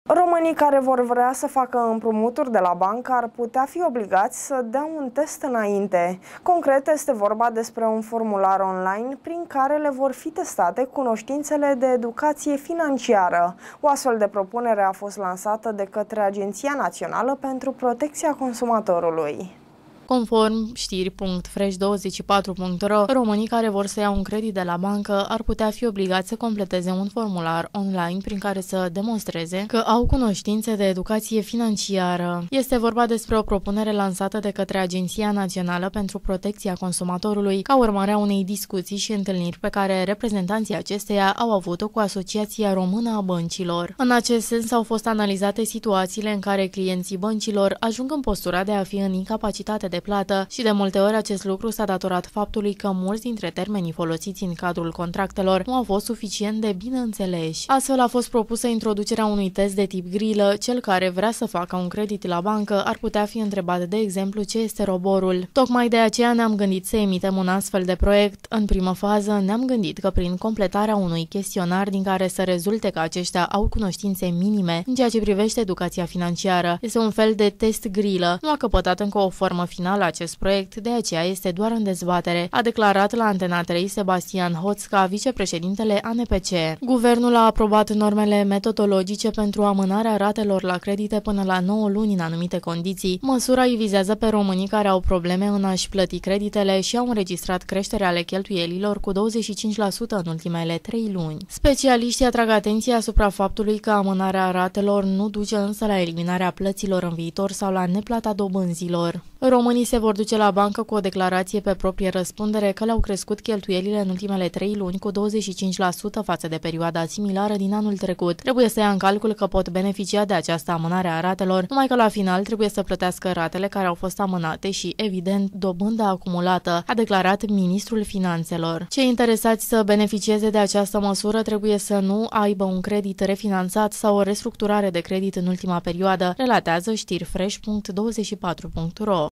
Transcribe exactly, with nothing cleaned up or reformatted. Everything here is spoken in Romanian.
Românii care vor vrea să facă împrumuturi de la bancă ar putea fi obligați să dea un test înainte. Concret, este vorba despre un formular online prin care le vor fi testate cunoștințele de educație financiară. O astfel de propunere a fost lansată de către Agenția Națională pentru Protecția Consumatorului. Conform știri punct fresh douăzeci și patru punct ro, românii care vor să iau un credit de la bancă ar putea fi obligați să completeze un formular online prin care să demonstreze că au cunoștințe de educație financiară. Este vorba despre o propunere lansată de către Agenția Națională pentru Protecția Consumatorului ca urmare a unei discuții și întâlniri pe care reprezentanții acesteia au avut-o cu Asociația Română a Băncilor. În acest sens au fost analizate situațiile în care clienții băncilor ajung în postura de a fi în incapacitate de plată și de multe ori acest lucru s-a datorat faptului că mulți dintre termenii folosiți în cadrul contractelor nu au fost suficient de bine înțeleși. Astfel a fost propusă introducerea unui test de tip grilă. Cel care vrea să facă un credit la bancă ar putea fi întrebat, de exemplu, ce este roborul. Tocmai de aceea ne-am gândit să emitem un astfel de proiect. În primă fază ne-am gândit că prin completarea unui chestionar din care să rezulte că aceștia au cunoștințe minime în ceea ce privește educația financiară. Este un fel de test grilă. Nu a căpătat încă o formă finală la acest proiect, de aceea este doar în dezbatere, a declarat la Antena trei Sebastian Hoțca, vicepreședintele A N P C. Guvernul a aprobat normele metodologice pentru amânarea ratelor la credite până la nouă luni în anumite condiții. Măsura îi vizează pe românii care au probleme în a-și plăti creditele și au înregistrat creșterea ale cheltuielilor cu douăzeci și cinci la sută în ultimele trei luni. Specialiștii atrag atenția asupra faptului că amânarea ratelor nu duce însă la eliminarea plăților în viitor sau la neplata dobânzilor. Românii se vor duce la bancă cu o declarație pe proprie răspundere că le-au crescut cheltuielile în ultimele trei luni cu douăzeci și cinci la sută față de perioada similară din anul trecut. Trebuie să ia în calcul că pot beneficia de această amânare a ratelor, numai că la final trebuie să plătească ratele care au fost amânate și, evident, dobânda acumulată, a declarat ministrul Finanțelor. Cei interesați să beneficieze de această măsură trebuie să nu aibă un credit refinanțat sau o restructurare de credit în ultima perioadă, relatează știri fresh punct douăzeci și patru punct ro.